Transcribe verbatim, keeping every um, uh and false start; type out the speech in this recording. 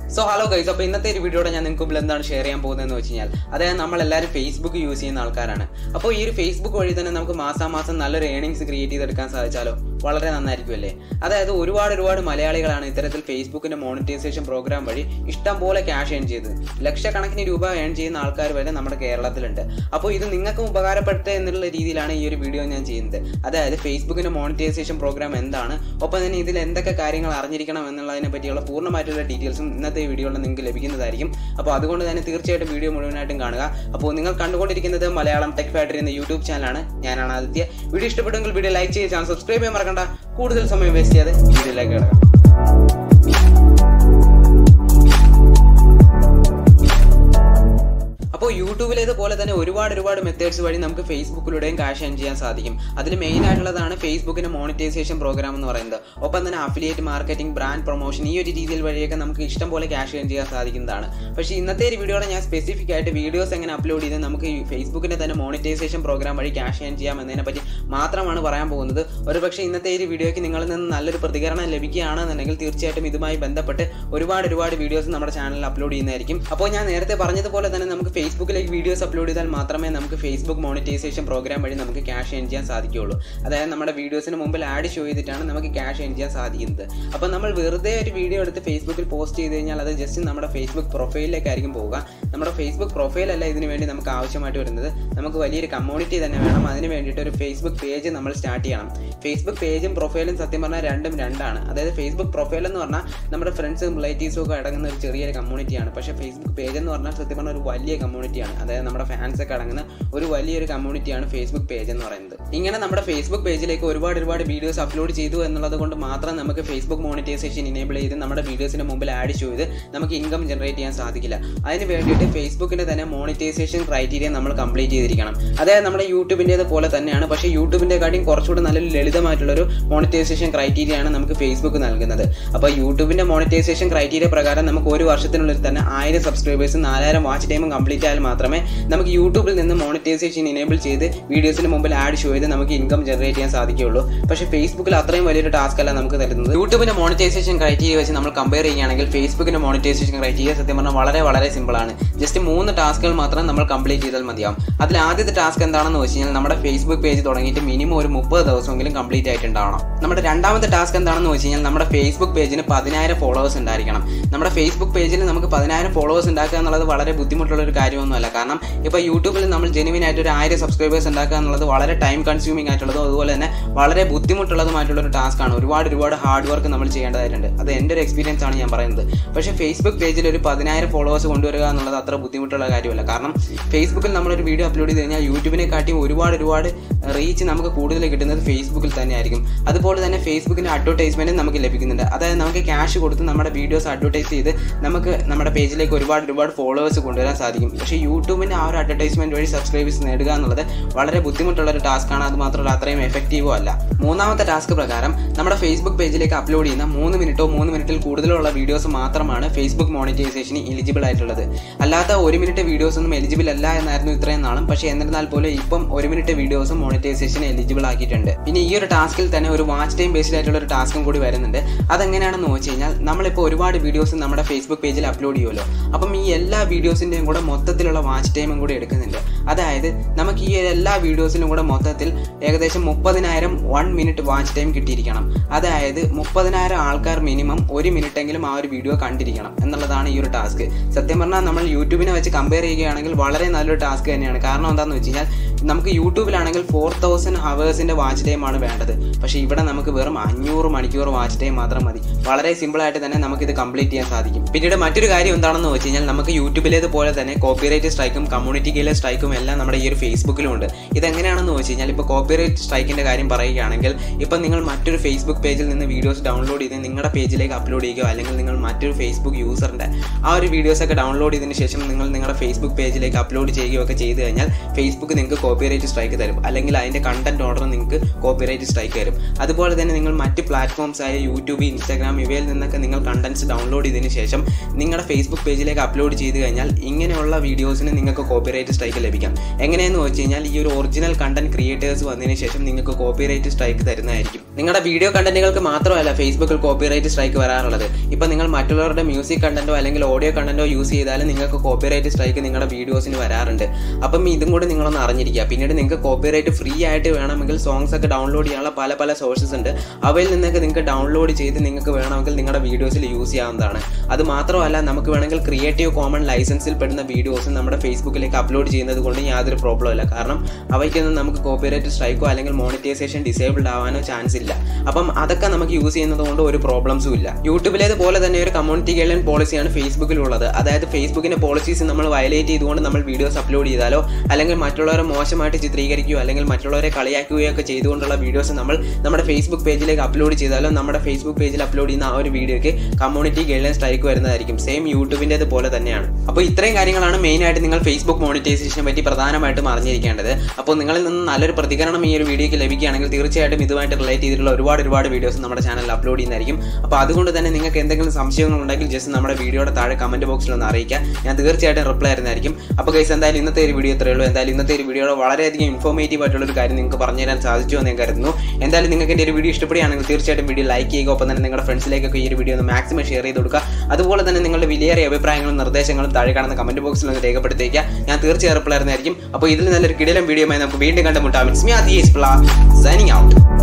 So hello guys, അപ്പോൾ ഇന്നത്തെ ഒരു വീഡിയോടെ ഞാൻ നിങ്ങൾക്ക് മുമ്പിൽ എന്താണ് ഷെയർ ചെയ്യാൻ പോകുന്നതെന്ന് വെച്ച് കഴിഞ്ഞാൽ അതായത് നമ്മളെല്ലാവരും ഫേസ്ബുക്ക് യൂസ് ചെയ്യുന്ന ആൾക്കാരാണ്. അപ്പോൾ ഈ ഒരു ഫേസ്ബുക്ക് വഴി തന്നെ നമുക്ക് മാസാമാസം നല്ലൊരു ഏണിങ്സ് ക്രിയേറ്റ് ചെയ്തെടുക്കാൻ സാധിച്ചാലോ വളരെ നന്നായിരിക്കുമല്ലേ. അതായത് ഒരുപാട് ഒരുപാട് മലയാളികളാണ് ഇത്തരത്തിൽ ഫേസ്ബുക്കിന്റെ മോണിറ്റൈസേഷൻ പ്രോഗ്രാം വഴി ഇഷ്ടം പോലെ ക്യാഷ് ഏൺ ചെയ്തത്. ലക്ഷക്കണക്കിന് രൂപ ഏൺ ചെയ്യുന്ന ആൾക്കാർ വരെ നമ്മുടെ കേരളത്തിലുണ്ട്. അപ്പോൾ ഇത് നിങ്ങൾക്കും ഉപകാരപ്പെട്ടെ എന്നുള്ള രീതിയിലാണ് ഈ ഒരു വീഡിയോ ഞാൻ ചെയ്യുന്നത്. അതായത് ഫേസ്ബുക്കിന്റെ മോണിറ്റൈസേഷൻ പ്രോഗ്രാം എന്താണ്, ഒപ്പം തന്നെ ഇതിൽ എന്തൊക്കെ കാര്യങ്ങൾ അറിഞ്ഞിരിക്കണം എന്നുള്ളതിനെ പറ്റിയുള്ള പൂർണ്ണമായിട്ടുള്ള ഡീറ്റെയിൽസും ഇന്നത്തെ വീഡിയോയിൽ നിങ്ങൾക്ക് ലഭിക്കുന്നതായിരിക്കും. അപ്പോൾ അതുകൊണ്ട് തന്നെ തീർച്ചയായിട്ടും വീഡിയോ മുഴുവനായിട്ടും കാണുക. അപ്പോൾ നിങ്ങൾ കണ്ടുകൊണ്ടിരിക്കുന്നത് മലയാളം ടെക് ഫാക്ടറി എന്ന യൂട്യൂബ് ചാനലാണ്. ഞാനാണ് ആദിത്യ. വീഡിയോ ഇഷ്ടപ്പെട്ടെങ്കിൽ വീഡിയോ ലൈക്ക് ചെയ്ത് ചാനൽ സബ്സ്ക്രൈബ് ചെയ്യാൻ മറക്കണ്ട. കൂടുതൽ സമയം വേസ്റ്റ് ചെയ്യാതെ വീഡിയോയിലേക്ക് കിടക്കാം. അപ്പോൾ യൂട്യൂബിലേതുപോലെ തന്നെ ഒരുപാട് ഒരുപാട് മെത്തേഡ്സ് വഴി നമുക്ക് ഫേസ്ബുക്കിലൂടെയും ക്യാഷ് ഏൺ ചെയ്യാൻ സാധിക്കും. അതിൽ മെയിൻ ആയിട്ടുള്ളതാണ് ഫേസ്ബുക്കിന്റെ മോണിറ്റൈസേഷൻ പ്രോഗ്രാം എന്ന് പറയുന്നത്. ഒപ്പം തന്നെ അഫിലിയേറ്റ് മാർക്കറ്റിംഗ്, ബ്രാൻഡ് പ്രൊമോഷൻ, ഈ ഒരു രീതിയിൽ വഴിയൊക്കെ നമുക്ക് ഇഷ്ടം പോലെ ക്യാഷ് ഏൺ ചെയ്യാൻ സാധിക്കുന്നതാണ്. പക്ഷേ ഇന്നത്തെ ഒരു വീഡിയോയുടെ ഞാൻ സ്പെസിഫിക് ആയിട്ട് വീഡിയോസ് എങ്ങനെ അപ്ലോഡ് ചെയ്ത് നമുക്ക് ഫേസ്ബുക്കിന്റെ തന്നെ മോണിറ്റൈസേഷൻ പ്രോഗ്രാം വഴി ക്യാഷ് ഏൺ ചെയ്യാം എന്നതിനെ പറ്റി മാത്രമാണ് പറയാൻ പോകുന്നത്. ഒരു പക്ഷേ ഇന്നത്തെ ഒരു വീഡിയോയ്ക്ക് നിങ്ങളിൽ നിന്ന് നല്ലൊരു പ്രതികരണം ലഭിക്കുകയാണെന്നുണ്ടെങ്കിൽ തീർച്ചയായിട്ടും ഇതുമായി ബന്ധപ്പെട്ട് ഒരുപാട് ഒരുപാട് വീഡിയോസ് നമ്മുടെ ചാനലിൽ അപ്ലോഡ് ചെയ്യുന്നതായിരിക്കും. അപ്പോൾ ഞാൻ നേരത്തെ പറഞ്ഞതുപോലെ തന്നെ നമുക്ക് ഫേസ്ബുക്കിലേക്ക് വീഡിയോസ് അപ്ലോഡ് ചെയ്താൽ മാത്രമേ നമുക്ക് ഫേസ്ബുക്ക് മോണിറ്റൈസേഷൻ പ്രോഗ്രാം വഴി നമുക്ക് ക്യാഷ് ഏൺ ചെയ്യാൻ സാധിക്കുകയുള്ളൂ. അതായത് നമ്മുടെ വീഡിയോസിന് മുമ്പിൽ ആഡ് ഷോ ചെയ്തിട്ടാണ് നമുക്ക് ക്യാഷ് ഏൺ ചെയ്യാൻ സാധിക്കുന്നത്. അപ്പോൾ നമ്മൾ വെറുതെ ഒരു വീഡിയോ എടുത്ത് ഫേസ്ബുക്കിൽ പോസ്റ്റ് ചെയ്ത് കഴിഞ്ഞാൽ അത് ജസ്റ്റ് നമ്മുടെ ഫേസ്ബുക്ക് പ്രൊഫൈലിലേക്കായിരിക്കും പോവുക. നമ്മുടെ ഫേസ്ബുക്ക് പ്രൊഫൈലല്ല ഇതിന് വേണ്ടി നമുക്ക് ആവശ്യമായിട്ട് വരുന്നത്. നമുക്ക് വലിയൊരു കമ്മ്യൂണിറ്റി തന്നെ വേണം. അതിന് വേണ്ടിയിട്ട് ഒരു ഫേസ്ബുക്ക് പേജ് നമ്മൾ സ്റ്റാർട്ട് ചെയ്യണം. ഫേസ്ബുക്ക് പേജും പ്രൊഫൈലും സത്യം പറഞ്ഞാൽ രണ്ടും രണ്ടാണ്. അതായത് ഫേസ്ബുക്ക് പ്രൊഫൈൽ എന്ന് പറഞ്ഞാൽ നമ്മുടെ ഫ്രണ്ട്സും റിലേറ്റീവ്സും ഒക്കെ അടങ്ങുന്ന ഒരു ചെറിയൊരു കമ്മ്യൂണിറ്റിയാണ്. പക്ഷേ ഫേസ്ബുക്ക് പേജ് എന്ന് പറഞ്ഞാൽ സത്യം പറഞ്ഞാൽ ഒരു വലിയ കമ്മ്യൂണിറ്റിയാണ്. അതായത് നമ്മുടെ ഫാൻസ് ഒക്കെ അടങ്ങുന്ന ഒരു വലിയൊരു കമ്മ്യൂണിറ്റിയാണ് ഫേസ്ബുക്ക് പേജ് എന്ന് പറയുന്നത്. ഇങ്ങനെ നമ്മുടെ ഫേസ്ബുക്ക് പേജിലേക്ക് ഒരുപാട് ഒരുപാട് വീഡിയോസ് അപ്ലോഡ് ചെയ്തു എന്നുള്ളത് കൊണ്ട് മാത്രം നമുക്ക് ഫേസ്ബുക്ക് മോണിറ്റൈസേഷൻ ഇനേബിൾ ചെയ്ത് നമ്മുടെ വീഡിയോസിന് മുമ്പിൽ ആഡ് ചെയ്ത് നമുക്ക് ഇൻകം ജനറേറ്റ് ചെയ്യാൻ സാധിക്കില്ല. അതിന് വേണ്ടിയിട്ട് ഫേസ്ബുക്കിന്റെ തന്നെ മോണിറ്റൈസേഷൻ ക്രൈറ്റീരിയ നമ്മൾ കംപ്ലീറ്റ് ചെയ്തിരിക്കണം. അതായത് നമ്മുടെ യൂട്യൂബിൻ്റേത് പോലെ തന്നെയാണ്. പക്ഷേ യൂട്യൂബിന്റെ കാട്ടിയും കുറച്ചുകൂടി നല്ലൊരു ലളിതമായിട്ടുള്ളൊരു മോണിറ്റൈസേഷൻ ക്രൈറ്റീരിയ ആണ് നമുക്ക് ഫേസ്ബുക്ക് നൽകുന്നത്. അപ്പോൾ യൂട്യൂബിന്റെ മോണിറ്റൈസേഷൻ ക്രൈറ്റീരിയ പ്രകാരം നമുക്ക് ഒരു വർഷത്തിനുള്ളിൽ തന്നെ ആയിരം സബ്സ്ക്രൈബേഴ്സും നാലായിരം വാച്ച് ടൈമും കംപ്ലീറ്റ് ആയാൽ മാത്രമേ നമുക്ക് യൂട്യൂബിൽ നിന്ന് മോണിറ്റൈസേഷൻ ഇനേബിൾ ചെയ്ത് വീഡിയോസിന് മുമ്പിൽ ആഡ് ഷോ ചെയ്ത് നമുക്ക് ഇൻകം ജനറേറ്റ് ചെയ്യാൻ സാധിക്കുകയുള്ളൂ. പക്ഷേ ഫേസ്ബുക്കിൽ അത്രയും വലിയൊരു ടാസ്ക് അല്ല നമുക്ക് തരുന്നത്. യൂട്യൂബിന്റെ മോണിറ്റൈസേഷൻ ക്രൈറ്റീരിയ വെച്ച് നമ്മൾ കമ്പയർ ചെയ്യുകയാണെങ്കിൽ ഫേസ്ബുക്കിന്റെ മോണിറ്റൈസേഷൻ ക്രൈറ്റീരിയ സത്യം പറഞ്ഞാൽ വളരെ വളരെ സിമ്പിളാണ്. ജസ്റ്റ് മൂന്ന് ടാസ്കുകൾ മാത്രം നമ്മൾ കംപ്ലീറ്റ് ചെയ്താൽ മതിയാവും. അതിൽ ആദ്യത്തെ ടാസ്ക് എന്താണെന്ന് വെച്ച് കഴിഞ്ഞാൽ നമ്മുടെ ഫേസ്ബുക്ക് പേജ് തുടങ്ങിയിട്ട് മിനിമം ഒരു മുപ്പത് ദിവസമെങ്കിലും കംപ്ലീറ്റ് ആയിട്ടുണ്ടാവണം. നമ്മുടെ രണ്ടാമത്തെ ടാസ്ക് എന്താണെന്ന് വെച്ച് കഴിഞ്ഞാൽ നമ്മുടെ ഫേസ്ബുക്ക് പേജിന് പതിനായിരം ഫോളോവേഴ്സ് ഉണ്ടായിരിക്കണം. നമ്മുടെ ഫേസ്ബുക്ക് പേജിൽ നമുക്ക് പതിനായിരം ഫോളോവേഴ്സ് ഉണ്ടാക്കുക എന്നുള്ളത് വളരെ ബുദ്ധിമുട്ടുള്ള ഒരു കാര്യമൊന്നുമല്ല. കാരണം ഇപ്പോൾ യൂട്യൂബിൽ നമ്മൾ ജെനുവിൻ ആയിട്ട് ഒരു ആയിരം സബ്സ്ക്രൈബേഴ്സ് ഉണ്ടാക്കുക എന്നുള്ളത് വളരെ ടൈം കൺസ്യൂമിംഗ് ആയിട്ടുള്ളതും അതുപോലെ തന്നെ വളരെ ബുദ്ധിമുട്ടുള്ളതുമായിട്ടുള്ള ഒരു ടാസ്ക് ആണ്. ഒരുപാട് ഒരുപാട് ഹാർഡ് വർക്ക് നമ്മൾ ചെയ്യേണ്ടതായിട്ടുണ്ട്. അത് എൻ്റെ ഒരു എക്സ്പീരിയൻസ് ആണ് ഞാൻ പറയുന്നത്. പക്ഷേ ഫേസ്ബുക്ക് പേജിൽ ഒരു പതിനായിരം ഫോളോവേഴ്സ് കൊണ്ടുവരിക എന്നുള്ളത് അത്ര ബുദ്ധിമുട്ടുള്ള കാര്യമല്ല. കാരണം ഫേസ്ബുക്കിൽ നമ്മളൊരു വീഡിയോ അപ്ലോഡ് ചെയ്ത് കഴിഞ്ഞാൽ യൂട്യൂബിനെ കാട്ടിയും ഒരുപാട് ഒരുപാട് റീച്ച് നമുക്ക് കൂടുതൽ കിട്ടുന്നത് ഫേസ്ബുക്കിൽ തന്നെയായിരിക്കും. അതുപോലെ തന്നെ ഫേസ്ബുക്കിൻ്റെ അഡ്വർടൈസ്മെൻറ്റ് നമുക്ക് ലഭിക്കുന്നുണ്ട്. അതായത് നമുക്ക് ക്യാഷ് കൊടുത്ത് നമ്മുടെ വീഡിയോസ് അഡ്വർടൈസ് ചെയ്ത് നമുക്ക് നമ്മുടെ പേജിലേക്ക് ഒരുപാട് ഒരുപാട് ഫോളോവേഴ്സ് കൊണ്ടുവരാൻ സാധിക്കും. പക്ഷേ യൂട്യൂബിൻ്റെ ആ ഒരു അഡ്വർടൈസ്മെൻറ്റ് വഴി സബ്സ്ക്രൈബേഴ്സ് നേടുക എന്നുള്ളത് വളരെ ബുദ്ധിമുട്ടുള്ള ഒരു ടാസ്ക്കാണ്. അത് മാത്രമല്ല അത്രയും എഫക്റ്റീവോ അല്ല. മൂന്നാമത്തെ ടാസ്ക് പ്രകാരം നമ്മുടെ ഫേസ്ബുക്ക് പേജിലേക്ക് അപ്ലോഡ് ചെയ്യുന്ന മൂന്ന് മിനിറ്റോ മൂന്ന് മിനിറ്റിൽ കൂടുതലുള്ള വീഡിയോസ് മാത്രമാണ് ഫേസ്ബുക്ക് മോണിറ്റൈസേഷന് എലിജിബിൾ ആയിട്ടുള്ളത്. അല്ലാത്ത ഒരു മിനിറ്റ് വീഡിയോസ് ഒന്നും എലിജിബിൾ അല്ല എന്നായിരുന്നു ഇത്രയും നാളും. പക്ഷേ എന്നിരുന്നാൽ പോലും ഇപ്പം ഒരു മിനിറ്റ് വീഡിയോസും മോണിറ്റൈസേഷന് എലിജിബിൾ ആക്കിയിട്ടുണ്ട്. പിന്നെ ഈ ഒരു ടാസ്കിൽ തന്നെ ഒരു വാച്ച് ടൈം ബേസ്ഡ് ആയിട്ടുള്ള ഒരു ടാസ്കും കൂടി വരുന്നുണ്ട്. അതെങ്ങനെയാണെന്ന് വെച്ച് കഴിഞ്ഞാൽ നമ്മളിപ്പോൾ ഒരുപാട് വീഡിയോസ് നമ്മുടെ ഫേസ്ബുക്ക് പേജിൽ അപ്ലോഡ് ചെയ്യുമല്ലോ. അപ്പം ഈ എല്ലാ വീഡിയോസിൻ്റെയും കൂടെ മൊത്തത്തിലുള്ള വാച്ച് ടൈമും കൂടി എടുക്കുന്നുണ്ട്. അതായത് നമുക്ക് ഈ എല്ലാ വീഡിയോസിലും കൂടെ മൊത്തത്തിൽ ഏകദേശം മുപ്പതിനായിരം വൺ മിനിറ്റ് വാച്ച് ടൈം കിട്ടിയിരിക്കണം. അതായത് മുപ്പതിനായിരം ആൾക്കാർ മിനിമം ഒരു മിനിറ്റെങ്കിലും ആ ഒരു വീഡിയോ കണ്ടിരിക്കണം എന്നുള്ളതാണ് ഈ ഒരു ടാസ്ക്. സത്യം പറഞ്ഞാൽ നമ്മൾ യൂട്യൂബിനെ വെച്ച് കമ്പയർ ചെയ്യുകയാണെങ്കിൽ വളരെ നല്ലൊരു ടാസ്ക് തന്നെയാണ്. കാരണം എന്താണെന്ന് വെച്ച് കഴിഞ്ഞാൽ നമുക്ക് യൂട്യൂബിലാണെങ്കിൽ ഫോർ തൗസൻഡ് ഹവേഴ്സിൻ്റെ വാച്ച് ടൈമാണ് വേണ്ടത്. പക്ഷേ ഇവിടെ നമുക്ക് വെറും അഞ്ഞൂറ് മണിക്കൂർ വാച്ച് ടൈം മാത്രം മതി. വളരെ സിമ്പിളായിട്ട് തന്നെ നമുക്കിത് കംപ്ലീറ്റ് ചെയ്യാൻ സാധിക്കും. പിന്നീട് മറ്റൊരു കാര്യം എന്താണെന്ന് വെച്ച് കഴിഞ്ഞാൽ നമുക്ക് യൂട്യൂബിലേതുപോലെ തന്നെ കോപ്പിറൈറ്റ് സ്ട്രൈക്കും കമ്മ്യൂണിറ്റി ഗെയിലെ സ്ട്രൈക്കും എല്ലാം നമ്മുടെ ഈ ഒരു ഫേസ്ബുക്കിലുണ്ട്. ഇതെങ്ങനെയാണെന്ന് വെച്ച് കഴിഞ്ഞാൽ ഇപ്പോൾ കോപ്പിറൈറ്റ് സ്ട്രൈക്കിൻ്റെ കാര്യം പറയുകയാണെങ്കിൽ ഇപ്പം നിങ്ങൾ മറ്റൊരു ഫേസ്ബുക്ക് പേജിൽ നിന്ന് വീഡിയോസ് ഡൗൺലോഡ് ചെയ്ത് നിങ്ങളുടെ പേജിലേക്ക് അപ്ലോഡ് ചെയ്യുകയോ അല്ലെങ്കിൽ നിങ്ങൾ മറ്റൊരു ഫേസ്ബുക്ക് യൂസറിൻ്റെ ആ ഒരു വീഡിയോസൊക്കെ ഡൗൺലോഡ് ചെയ്തതിന് ശേഷം നിങ്ങൾ നിങ്ങളുടെ ഫേസ്ബുക്ക് പേജിലേക്ക് അപ്ലോഡ് ചെയ്യുകയോ ഒക്കെ ചെയ്ത് കഴിഞ്ഞാൽ ഫേസ്ബുക്ക് നിങ്ങൾക്ക് കോപ്പിറൈറ്റ് സ്ട്രൈക്ക് തരും. അല്ലെങ്കിൽ അതിൻ്റെ കണ്ടന്റ് ഓർഡർ നിങ്ങൾക്ക് കോപ്പിറൈറ്റ് സ്ട്രൈക്ക് തരും. അതുപോലെ തന്നെ നിങ്ങൾ മറ്റ് പ്ലാറ്റ്ഫോംസ് ആയ യൂട്യൂബ്, ഇൻസ്റ്റാഗ്രാം ഇവയിൽ നിന്നൊക്കെ നിങ്ങൾ കണ്ടന്റ്സ് ഡൗൺലോഡ് ചെയ്തതിന് ശേഷം നിങ്ങളുടെ ഫേസ്ബുക്ക് പേജിലേക്ക് അപ്ലോഡ് ചെയ്ത് കഴിഞ്ഞാൽ ഇങ്ങനെയുള്ള വീഡിയോസിന് നിങ്ങൾക്ക് കോപ്പിറൈറ്റ് സ്ട്രൈക്ക് ലഭിക്കാം. എങ്ങനെയെന്ന് വെച്ച് കഴിഞ്ഞാൽ ഈ ഒരു ഒറിജിനൽ കണ്ടന്റ് ക്രിയേറ്റേഴ്സ് വന്നതിന് ശേഷം നിങ്ങൾക്ക് കോപ്പിറൈറ്റ് സ്ട്രൈക്ക് തരുന്നതായിരിക്കും. നിങ്ങളുടെ വീഡിയോ കണ്ടന്റുകൾക്ക് മാത്രമല്ല ഫേസ്ബുക്കിൽ കോപ്പിറൈറ്റ് സ്ട്രൈക്ക് വരാറുള്ളത്. ഇപ്പം നിങ്ങൾ മറ്റുള്ളവരുടെ മ്യൂസിക് കണ്ടന്റോ അല്ലെങ്കിൽ ഓഡിയോ കണ്ടന്റോ യൂസ് ചെയ്താലും നിങ്ങൾക്ക് കോപ്പിറൈറ്റ് സ്ട്രൈക്ക് നിങ്ങളുടെ വീഡിയോസിന് വരാറുണ്ട്. അപ്പം ഇതും കൂടി നിങ്ങളൊന്ന് അറിഞ്ഞിരിക്കുക. പിന്നീട് നിങ്ങൾക്ക് കോപ്പിറൈറ്റ് ഫ്രീ ആയിട്ട് വേണമെങ്കിൽ സോങ്സ് ഒക്കെ ഡൗൺലോഡ് ചെയ്യാനുള്ള പല പല സോഴ്സസ് ഉണ്ട്. അവയിൽ നിന്നൊക്കെ നിങ്ങൾക്ക് ഡൗൺലോഡ് ചെയ്ത് നിങ്ങൾക്ക് വേണമെങ്കിൽ നിങ്ങളുടെ വീഡിയോസിൽ യൂസ് ചെയ്യാവുന്നതാണ്. അത് മാത്രമല്ല നമുക്ക് വേണമെങ്കിൽ ക്രിയേറ്റീവ് കോമൺ ലൈസൻസിൽ പെടുന്ന വീഡിയോസ് നമ്മുടെ ഫേസ്ബുക്കിലേക്ക് അപ്ലോഡ് ചെയ്യുന്നത് കൊണ്ട് യാതൊരു പ്രോബ്ലം ഇല്ല. കാരണം അവയ്ക്കൊന്നും നമുക്ക് കോപ്പിറൈറ്റ് സ്ട്രൈക്കോ അല്ലെങ്കിൽ മോണിറ്റൈസേഷൻ ഡിസേബിൾഡ് ആവാനോ ചാൻസ് ഇല്ല. അപ്പം അതൊക്കെ നമുക്ക് യൂസ് ചെയ്യുന്നത് കൊണ്ട് ഒരു പ്രോബ്ലംസും ഇല്ല. യൂട്യൂബിലേതുപോലെ തന്നെ ഒരു കമ്മ്യൂണിറ്റി ഗൈഡ്ലൈൻ പോളിസിയാണ് ഫേസ്ബുക്കിലുള്ളത്. അതായത് ഫേസ്ബുക്കിന്റെ പോളിസീസ് നമ്മൾ വയലേറ്റ് ചെയ്തുകൊണ്ട് നമ്മൾ വീഡിയോസ് അപ്ലോഡ് ചെയ്താലോ അല്ലെങ്കിൽ മറ്റുള്ളവരെ മോശമായിട്ട് ചിത്രീകരിക്കുകയോ അല്ലെങ്കിൽ മറ്റുള്ളവരെ കളിയാക്കുകയോ ഒക്കെ ചെയ്തുകൊണ്ടുള്ള വീഡിയോസ് നമ്മൾ നമ്മുടെ ഫേസ്ബുക്ക് പേജിലേക്ക് അപ്ലോഡ് ചെയ്താലോ നമ്മുടെ ഫേസ്ബുക്ക് പേജിൽ അപ്ലോഡ് ചെയ്യുന്ന ആ ഒരു വീഡിയോയ്ക്ക് കമ്മ്യൂണിറ്റി ഗൈഡ്ലൈൻ സ്ട്രൈക്ക് വരുന്നതായിരിക്കും. സെയിം യൂട്യൂബിൻ്റെത് പോലെ തന്നെയാണ്. അപ്പോൾ ഇത്രയും കാര്യങ്ങളാണ് മെയിനായിട്ട് നിങ്ങൾ ഫേസ്ബുക്ക് മോണിറ്റൈസേഷനെ പറ്റി പ്രധാനമായിട്ടും അറിഞ്ഞിരിക്കേണ്ടത്. അപ്പോൾ നിങ്ങളിൽ നിന്ന് നല്ലൊരു പ്രതികരണം ഈ ഒരു വീഡിയോയ്ക്ക് ലഭിക്കുകയാണെങ്കിൽ തീർച്ചയായിട്ടും ഇതുമായിട്ട് റിലേറ്റ് ചെയ്തിട്ടുള്ള ഒരുപാട് ഒരുപാട് വീഡിയോസ് നമ്മുടെ ചാനലിൽ അപ്ലോഡ് ചെയ്യുന്നതായിരിക്കും. അപ്പോൾ അതുകൊണ്ട് തന്നെ നിങ്ങൾക്ക് എന്തെങ്കിലും സംശയങ്ങൾ ഉണ്ടെങ്കിൽ ജസ്റ്റ് നമ്മുടെ വീഡിയോയുടെ താഴെ കമന്റ് ബോക്സിൽ ഒന്ന് അറിയിക്കുക. ഞാൻ തീർച്ചയായിട്ടും റിപ്ലൈ ആയിരുന്നായിരിക്കും. അപ്പോൾ ഗൈസ് എന്തായാലും ഇന്നത്തെ ഒരു വീഡിയോ ഇത്രയേ ഉള്ളൂ. എന്തായാലും ഇന്നത്തെ ഒരു വീഡിയോയുടെ വളരെയധികം ഇൻഫോർമേറ്റീവ് ആയിട്ടുള്ള ഒരു കാര്യം നിങ്ങൾക്ക് പറഞ്ഞുതരാൻ സാധിച്ചു എന്ന് ഞാൻ കരുതുന്നു. എന്തായാലും നിങ്ങൾക്ക് എൻ്റെ ഒരു വീഡിയോ ഇഷ്ടപ്പെടുകയാണെങ്കിൽ തീർച്ചയായിട്ടും വീഡിയോ ലൈക്ക് ചെയ്യുക. ഒപ്പം തന്നെ നിങ്ങളുടെ ഫ്രണ്ട്സിലേക്കൊക്കെ ഈ ഒരു വീഡിയോ ഒന്ന് മാക്സിമം ഷെയർ ചെയ്ത് കൊടുക്കുക. അതുപോലെ തന്നെ നിങ്ങളുടെ വിലയേറിയ അഭിപ്രായങ്ങളും നിർദ്ദേശങ്ങളും താഴെ കാണുന്ന കമന്റ് ബോക്സിൽ ഒന്ന് രേഖപ്പെടുത്തിക്കുക. ഞാൻ തീർച്ചയായും റിപ്ലൈ ആയിരുന്നായിരിക്കും. അപ്പോൾ ഇതിൽ നല്ലൊരു കിടിലം വീഡിയോയുമായി നമുക്ക് വീണ്ടും കണ്ടുമുട്ടാം. ഇറ്റ്സ് മീ ആദിയേസ് പ്ലാ സൈനിങ് ഔട്ട്.